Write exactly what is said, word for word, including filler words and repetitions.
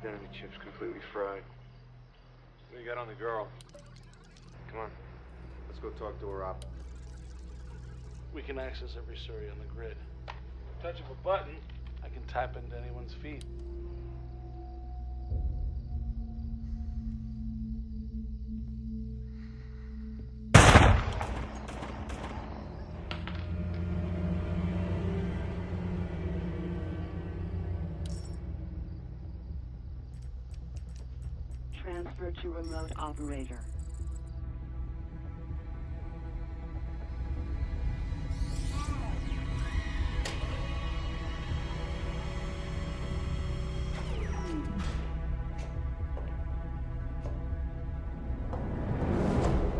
Identity chip's completely fried. What do you got on the girl? Come on. Let's go talk to her op. We can access every Surrey on the grid. Touch of a button, I can tap into anyone's feed. Transfer to remote operator.